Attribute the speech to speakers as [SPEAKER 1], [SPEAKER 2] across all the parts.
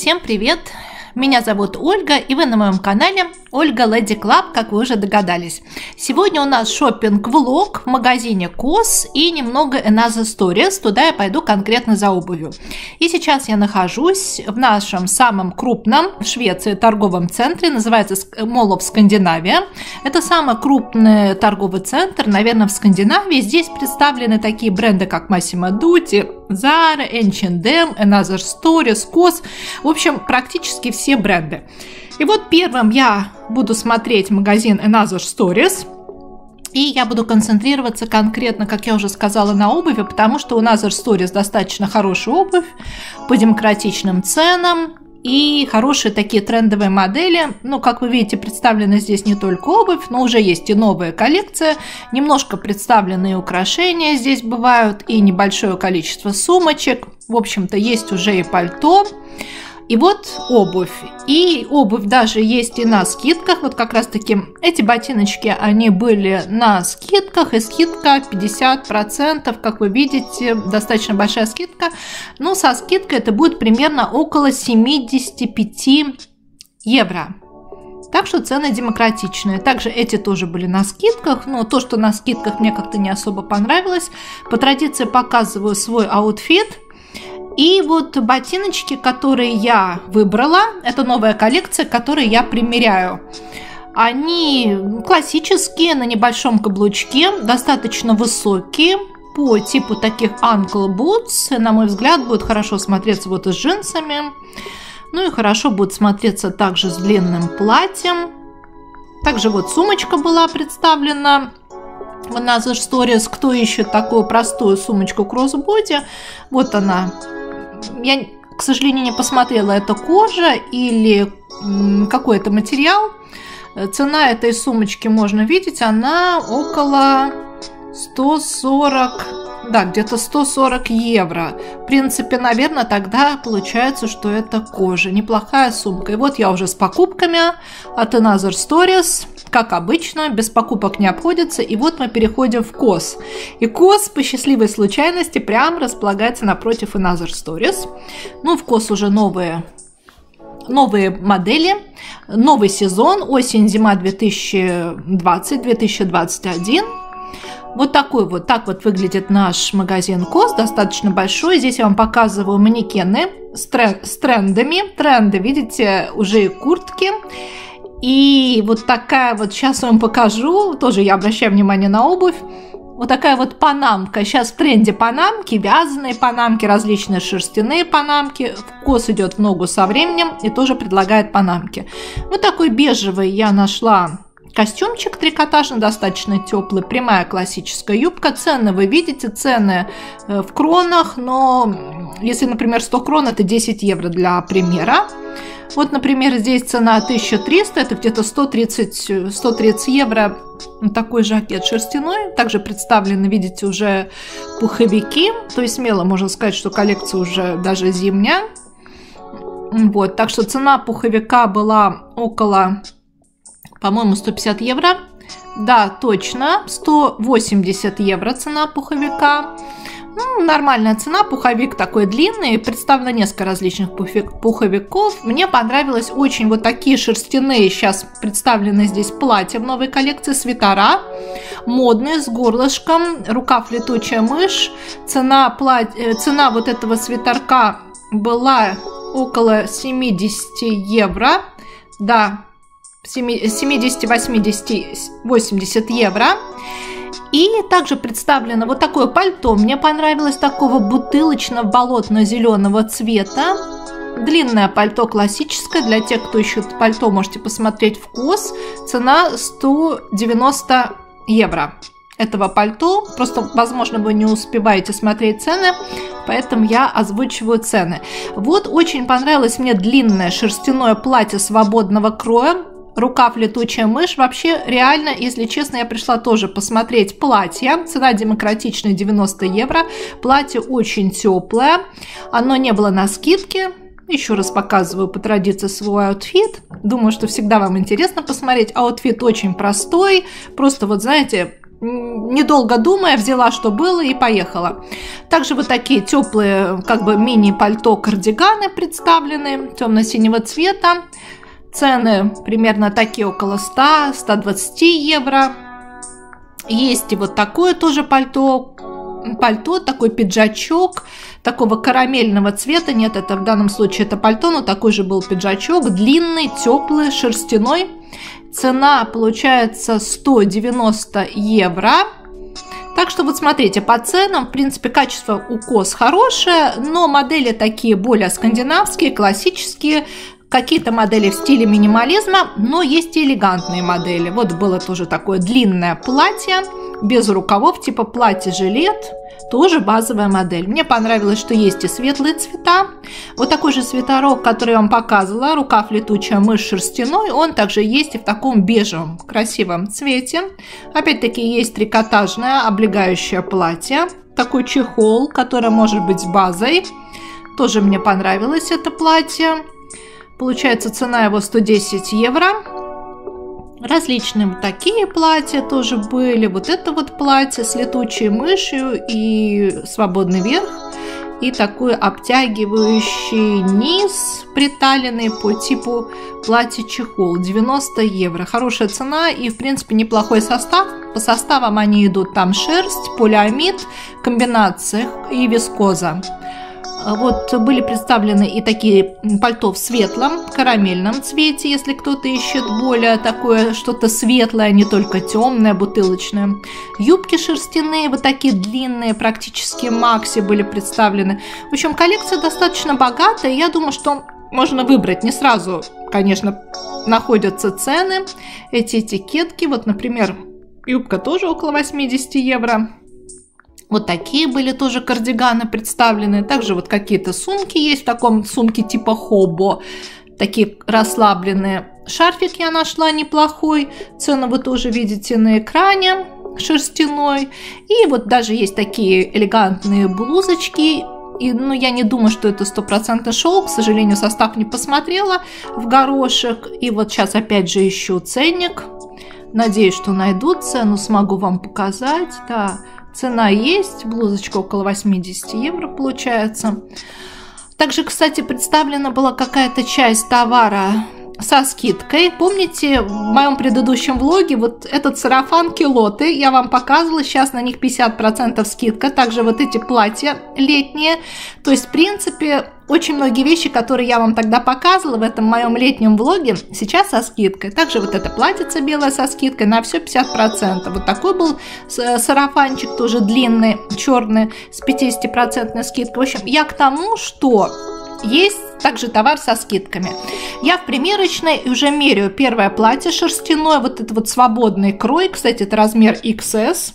[SPEAKER 1] Всем привет! Меня зовут Ольга, и вы на моем канале Ольга Lady Club, как вы уже догадались. Сегодня у нас шоппинг-влог в магазине COS и немного Another Stories. Туда я пойду конкретно за обувью. И сейчас я нахожусь в нашем самом крупном в Швеции торговом центре, называется Mall of Scandinavia. Это самый крупный торговый центр, наверное, в Скандинавии. Здесь представлены такие бренды, как Massimo Dutti, Zara, H&M, Another Stories, COS. В общем, практически все бренды. И вот первым я буду смотреть магазин Another Stories. И я буду концентрироваться конкретно, как я уже сказала, на обуви, потому что у Another Stories достаточно хорошая обувь по демократичным ценам и хорошие такие трендовые модели. Ну, как вы видите, представлена здесь не только обувь, но уже есть и новая коллекция. Немножко представлены и украшения здесь бывают, и небольшое количество сумочек. В общем-то, есть уже и пальто. И вот обувь. И обувь даже есть и на скидках. Вот как раз таки эти ботиночки, они были на скидках. И скидка 50%, как вы видите, достаточно большая скидка. Но со скидкой это будет примерно около 75 евро. Так что цены демократичные. Также эти тоже были на скидках. Но то, что на скидках, мне как-то не особо понравилось. По традиции показываю свой аутфит. И вот ботиночки, которые я выбрала, это новая коллекция, которую я примеряю. Они классические, на небольшом каблучке, достаточно высокие, по типу таких ankle boots. На мой взгляд, будут хорошо смотреться вот и с джинсами. Ну и хорошо будут смотреться также с длинным платьем. Также вот сумочка была представлена в Another Stories. Кто ищет такую простую сумочку кроссбоди, вот она. Я, к сожалению, не посмотрела, это кожа или какой-то материал. Цена этой сумочки можно видеть, она около 140, да, где-то 140 евро. В принципе, наверное, тогда получается, что это кожа. Неплохая сумка. И вот я уже с покупками от Another Stories. Как обычно, без покупок не обходится. И вот мы переходим в COS. И COS по счастливой случайности прямо располагается напротив Another Stories. Ну, в COS уже новые модели, новый сезон, осень-зима 2020-2021. Вот такой вот, так вот выглядит наш магазин COS, достаточно большой. Здесь я вам показываю манекены с трендами. Тренды, видите, уже и куртки. И вот такая вот, сейчас я вам покажу, тоже я обращаю внимание на обувь. Вот такая вот панамка. Сейчас в тренде панамки, вязаные панамки, различные шерстяные панамки. COS идет в ногу со временем и тоже предлагает панамки. Вот такой бежевый я нашла костюмчик трикотажный, достаточно теплый, прямая классическая юбка. Цены вы видите, цены в кронах, но если, например, 100 крон, это 10 евро для примера. Вот, например, здесь цена 1300, это где-то 130 евро. Такой жакет шерстяной. Также представлены, видите, уже пуховики. То есть смело можно сказать, что коллекция уже даже зимняя. Вот, так что цена пуховика была около, по-моему, 150 евро. Да, точно, 180 евро цена пуховика. Ну, нормальная цена, пуховик такой длинный, представлено несколько различных пуховиков. Мне понравилось очень вот такие шерстяные, сейчас представлены здесь платья в новой коллекции, свитера, модные, с горлышком, рукав летучая мышь. Цена вот этого свитерка была около 70 евро, да, 70, 80, 80 евро. И также представлено вот такое пальто. Мне понравилось, такого бутылочно-болотно-зеленого цвета. Длинное пальто классическое. Для тех, кто ищет пальто, можете посмотреть в COS. Цена 190 евро этого пальто. Просто, возможно, вы не успеваете смотреть цены, поэтому я озвучиваю цены. Вот очень понравилось мне длинное шерстяное платье свободного кроя. Рукав летучая мышь. Вообще, реально, если честно, я пришла тоже посмотреть платье. Цена демократичная, 90 евро. Платье очень теплое. Оно не было на скидке. Еще раз показываю по традиции свой аутфит. Думаю, что всегда вам интересно посмотреть. Аутфит очень простой. Просто вот, знаете, недолго думая, взяла, что было, и поехала. Также вот такие теплые, как бы мини-пальто, кардиганы представлены, темно-синего цвета. Цены примерно такие, около 100-120 евро. Есть и вот такое тоже пальто, такой пиджачок, такого карамельного цвета. Нет, это в данном случае это пальто, но такой же был пиджачок, длинный, теплый, шерстяной. Цена получается 190 евро. Так что вот смотрите, по ценам, в принципе, качество у COS хорошее, но модели такие более скандинавские, классические. Какие-то модели в стиле минимализма, но есть и элегантные модели. Вот было тоже такое длинное платье, без рукавов, типа платье-жилет, тоже базовая модель. Мне понравилось, что есть и светлые цвета. Вот такой же свитерок, который я вам показывала, рукав летучая мышь шерстяной, он также есть и в таком бежевом красивом цвете. Опять-таки есть трикотажное облегающее платье, такой чехол, который может быть базой. Тоже мне понравилось это платье. Получается, цена его 110 евро. Различные вот такие платья тоже были. Вот это вот платье с летучей мышью и свободный верх. И такой обтягивающий низ, приталенный по типу платье-чехол. 90 евро. Хорошая цена и, в принципе, неплохой состав. По составам они идут там шерсть, полиамид, комбинация и вискоза. Вот были представлены и такие пальто в светлом, карамельном цвете, если кто-то ищет более такое что-то светлое, а не только темное, бутылочное. Юбки шерстяные, вот такие длинные, практически макси были представлены. В общем, коллекция достаточно богатая. Я думаю, что можно выбрать. Не сразу, конечно, находятся цены. Эти этикетки, вот, например, юбка тоже около 80 евро. Вот такие были тоже кардиганы представлены. Также вот какие-то сумки есть в таком сумке типа хобо. Такие расслабленные. Шарфик я нашла неплохой. Цену вы тоже видите на экране. Шерстяной. И вот даже есть такие элегантные блузочки. И, ну, я не думаю, что это 100% шелк. К сожалению, состав не посмотрела в горошек. И вот сейчас опять же ищу ценник. Надеюсь, что найду цену. Смогу вам показать. Да. Цена есть, блузочка около 80 евро получается. Также, кстати, представлена была какая-то часть товара со скидкой. Помните, в моем предыдущем влоге вот этот сарафан килоты я вам показывала, сейчас на них 50% скидка. Также вот эти платья летние. То есть, в принципе, очень многие вещи, которые я вам тогда показывала в этом моем летнем влоге, сейчас со скидкой. Также вот это платьице белое со скидкой на все 50%. Вот такой был сарафанчик, тоже длинный, черный, с 50% скидкой. В общем, я к тому, что есть также товар со скидками. Я в примерочной уже меряю первое платье шерстяное, вот это вот свободный крой, кстати, это размер XS.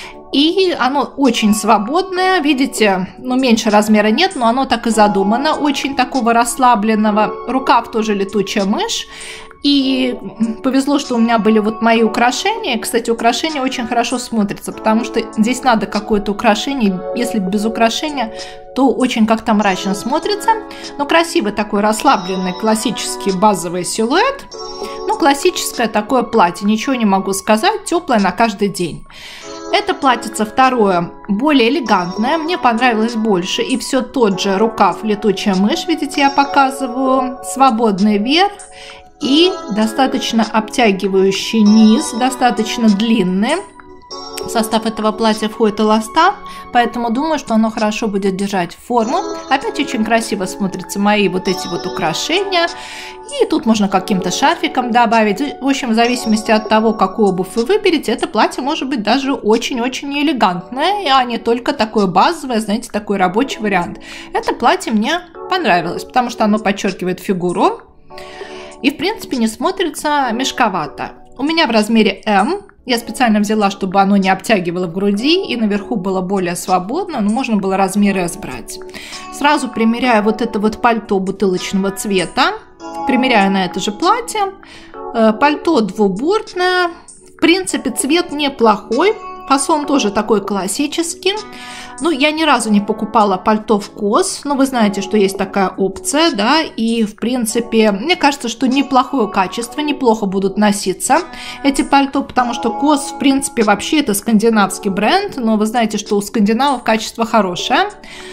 [SPEAKER 1] И оно очень свободное, видите, ну меньше размера нет, но оно так и задумано, очень такого расслабленного. Рукав тоже летучая мышь. И повезло, что у меня были вот мои украшения. Кстати, украшения очень хорошо смотрятся, потому что здесь надо какое-то украшение. Если без украшения, то очень как-то мрачно смотрится. Но красивый такой расслабленный классический базовый силуэт. Ну, классическое такое платье, ничего не могу сказать, теплое на каждый день. Это платьице второе, более элегантное, мне понравилось больше. И все тот же рукав летучая мышь, видите, я показываю, свободный верх. И достаточно обтягивающий низ, достаточно длинный. В состав этого платья входит эластан, поэтому думаю, что оно хорошо будет держать форму. Опять очень красиво смотрятся мои вот эти вот украшения. И тут можно каким-то шарфиком добавить. В общем, в зависимости от того, какую обувь вы выберете, это платье может быть даже очень-очень элегантное, а не только такое базовое, знаете, такой рабочий вариант. Это платье мне понравилось, потому что оно подчеркивает фигуру. И, в принципе, не смотрится мешковато. У меня в размере М. Я специально взяла, чтобы оно не обтягивало в груди, и наверху было более свободно, но можно было размер S брать. Сразу примеряю вот это вот пальто бутылочного цвета. Примеряю на это же платье. Пальто двубортное. В принципе, цвет неплохой. Фасон тоже такой классический. Ну, я ни разу не покупала пальто в COS, но вы знаете, что есть такая опция, да, и, в принципе, мне кажется, что неплохое качество, неплохо будут носиться эти пальто, потому что COS, в принципе, вообще это скандинавский бренд, но вы знаете, что у скандинавов качество хорошее.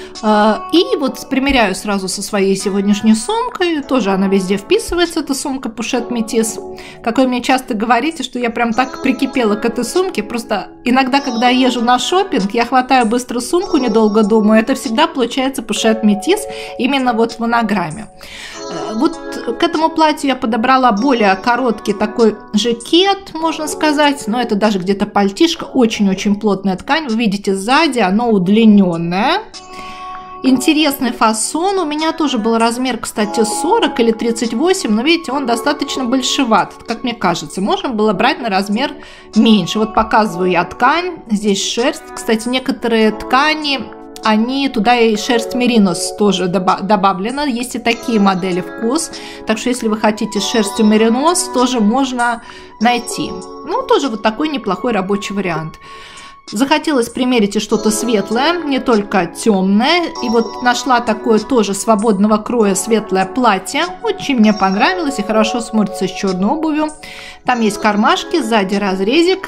[SPEAKER 1] И вот примеряю сразу со своей сегодняшней сумкой, тоже она везде вписывается, эта сумка Pochette Métis. Как вы мне часто говорите, что я прям так прикипела к этой сумке, просто иногда, когда я езжу на шопинг, я хватаю быстро сумку, недолго думаю, это всегда получается Pochette Métis, именно вот в монограмме. Вот к этому платью я подобрала более короткий такой жакет, можно сказать, но это даже где-то пальтишко, очень-очень плотная ткань, вы видите сзади, оно удлиненное. Интересный фасон, у меня тоже был размер, кстати, 40 или 38, но видите, он достаточно большеват, как мне кажется, можно было брать на размер меньше. Вот показываю я ткань, здесь шерсть, кстати, некоторые ткани, они туда и шерсть меринос тоже добавлена, есть и такие модели в COS, так что если вы хотите с шерстью меринос, тоже можно найти. Ну, тоже вот такой неплохой рабочий вариант. Захотелось примерить и что-то светлое, не только темное. И вот нашла такое тоже свободного кроя светлое платье. Очень мне понравилось и хорошо смотрится с черной обувью. Там есть кармашки, сзади разрезик.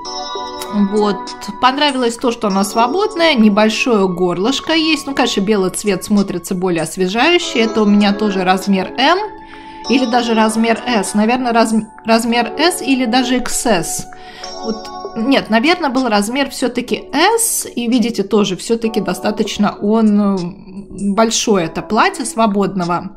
[SPEAKER 1] Вот. Понравилось то, что оно свободное, небольшое горлышко есть. Ну, конечно, белый цвет смотрится более освежающе. Это у меня тоже размер М или даже размер S. Наверное, размер S или даже XS. Вот. Нет, наверное, был размер все-таки S, и видите, тоже все-таки достаточно он большое, это платье свободного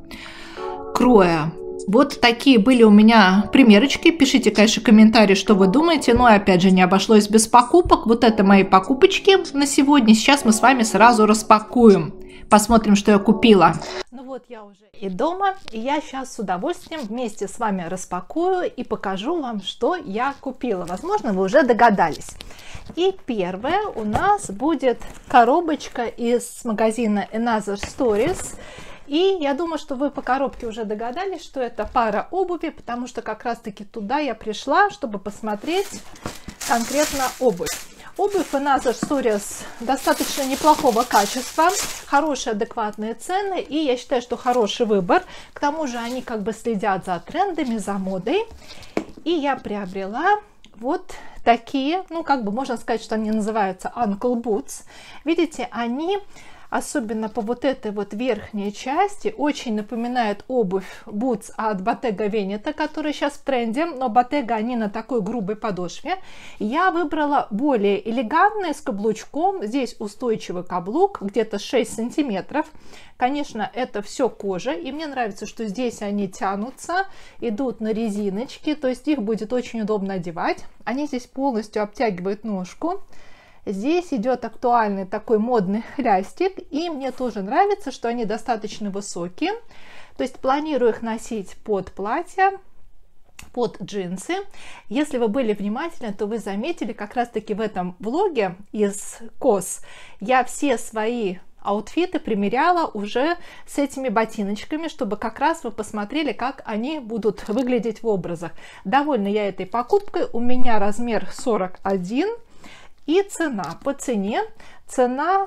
[SPEAKER 1] кроя. Вот такие были у меня примерочки. Пишите, конечно, комментарии, что вы думаете. Но, опять же, не обошлось без покупок. Вот это мои покупочки на сегодня. Сейчас мы с вами сразу распакуем. Посмотрим, что я купила. Ну вот я уже и дома. И я сейчас с удовольствием вместе с вами распакую и покажу вам, что я купила. Возможно, вы уже догадались. И первое у нас будет коробочка из магазина Another Stories. И я думаю, что вы по коробке уже догадались, что это пара обуви, потому что как раз-таки туда я пришла, чтобы посмотреть конкретно обувь. Обувь Another Stories достаточно неплохого качества, хорошие адекватные цены, и я считаю, что хороший выбор. К тому же они как бы следят за трендами, за модой. И я приобрела вот такие, ну как бы можно сказать, что они называются Ankle Boots. Видите, они... Особенно по вот этой вот верхней части очень напоминает обувь Boots от Bottega Veneta, которая сейчас в тренде, но Bottega они на такой грубой подошве. Я выбрала более элегантные с каблучком, здесь устойчивый каблук, где-то 6 сантиметров. Конечно, это все кожа, и мне нравится, что здесь они тянутся, идут на резиночки, то есть их будет очень удобно одевать. Они здесь полностью обтягивают ножку. Здесь идет актуальный такой модный хлястик, и мне тоже нравится, что они достаточно высокие. То есть планирую их носить под платье, под джинсы. Если вы были внимательны, то вы заметили, как раз таки в этом влоге из COS я все свои аутфиты примеряла уже с этими ботиночками, чтобы как раз вы посмотрели, как они будут выглядеть в образах. Довольна я этой покупкой, у меня размер 41. И цена, по цене, цена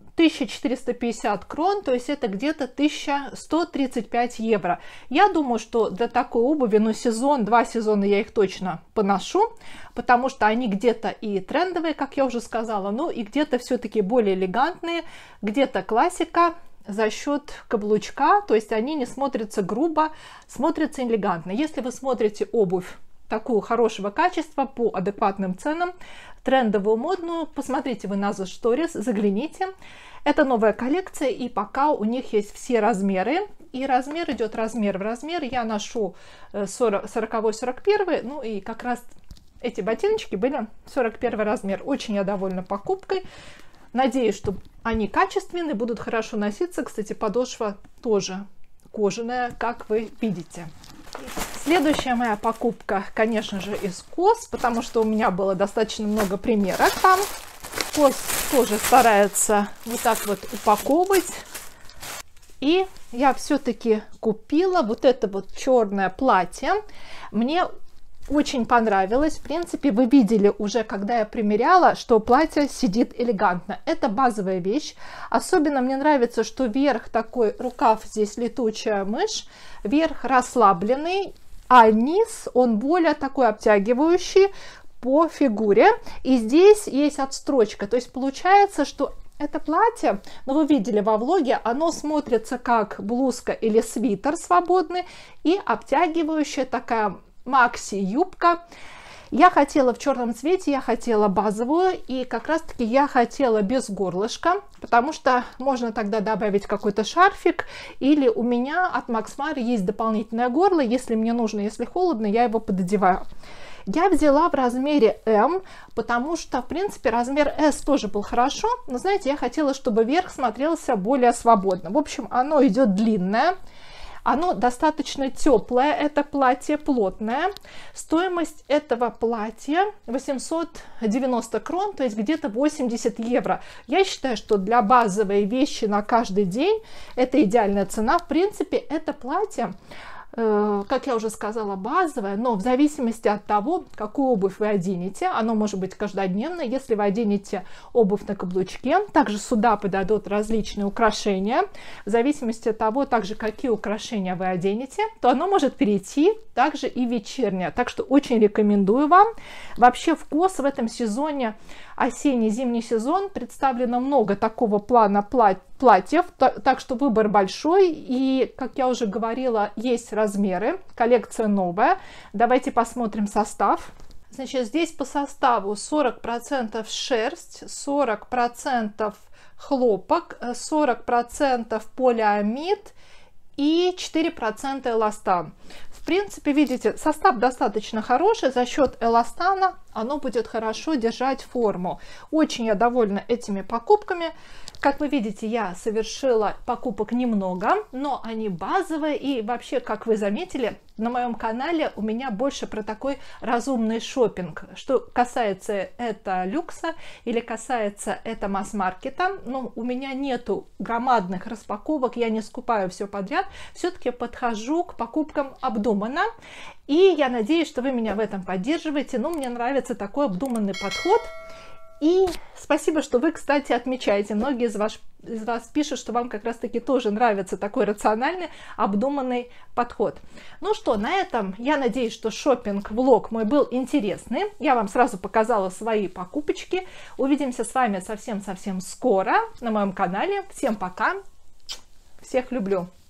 [SPEAKER 1] 1450 крон, то есть это где-то 1135 евро. Я думаю, что для такой обуви, ну сезон, 2 сезона я их точно поношу, потому что они где-то и трендовые, как я уже сказала, ну и где-то все-таки более элегантные, где-то классика за счет каблучка, то есть они не смотрятся грубо, смотрятся элегантно. Если вы смотрите обувь такую хорошего качества по адекватным ценам, трендовую, модную, посмотрите вы Another Stories, загляните. Это новая коллекция, и пока у них есть все размеры, и размер идет размер в размер. Я ношу 40-41, ну и как раз эти ботиночки были 41 размер. Очень я довольна покупкой. Надеюсь, что они качественные, будут хорошо носиться. Кстати, подошва тоже кожаная, как вы видите. Следующая моя покупка, конечно же, из COS, потому что у меня было достаточно много примерок там. COS тоже старается вот так вот упаковывать. И я все-таки купила вот это вот черное платье. Мне очень понравилось. В принципе, вы видели уже, когда я примеряла, что платье сидит элегантно. Это базовая вещь. Особенно мне нравится, что верх такой, рукав здесь летучая мышь, верх расслабленный, а низ он более такой обтягивающий по фигуре. И здесь есть отстрочка. То есть получается, что это платье, ну вы видели во влоге, оно смотрится как блузка или свитер свободный и обтягивающая такая макси-юбка. Я хотела в черном цвете, я хотела базовую, и как раз таки я хотела без горлышка, потому что можно тогда добавить какой-то шарфик, или у меня от Max Mara есть дополнительное горло, если мне нужно, если холодно, я его пододеваю. Я взяла в размере М, потому что, в принципе, размер S тоже был хорошо, но, знаете, я хотела, чтобы верх смотрелся более свободно. В общем, оно идет длинное. Оно достаточно теплое, это платье плотное. Стоимость этого платья 890 крон, то есть где-то 80 евро. Я считаю, что для базовой вещи на каждый день это идеальная цена. В принципе, это платье, как я уже сказала, базовое, но в зависимости от того, какую обувь вы оденете, оно может быть каждодневное. Если вы оденете обувь на каблучке, также сюда подойдут различные украшения. В зависимости от того, также какие украшения вы оденете, то оно может перейти также и вечернее. Так что очень рекомендую вам. Вообще в COS в этом сезоне, осенне-зимний сезон, представлено много такого плана платьев, так что выбор большой, и, как я уже говорила, есть размеры, коллекция новая. Давайте посмотрим состав. Значит, здесь по составу 40% шерсть, 40% хлопок, 40% полиамид и 4% эластан. В принципе, видите, состав достаточно хороший, за счет эластана оно будет хорошо держать форму. Очень я довольна этими покупками. Как вы видите, я совершила покупок немного, но они базовые. И вообще, как вы заметили, на моем канале у меня больше про такой разумный шопинг. Что касается это люкса или касается это масс-маркета, ну, у меня нету громадных распаковок, я не скупаю все подряд. Все-таки подхожу к покупкам обдуманно. И я надеюсь, что вы меня в этом поддерживаете. Ну, мне нравится такой обдуманный подход. И спасибо, что вы, кстати, отмечаете. Многие из вас пишут, что вам как раз-таки тоже нравится такой рациональный, обдуманный подход. Ну что, на этом я надеюсь, что шопинг-влог мой был интересный. Я вам сразу показала свои покупочки. Увидимся с вами совсем-совсем скоро на моем канале. Всем пока. Всех люблю.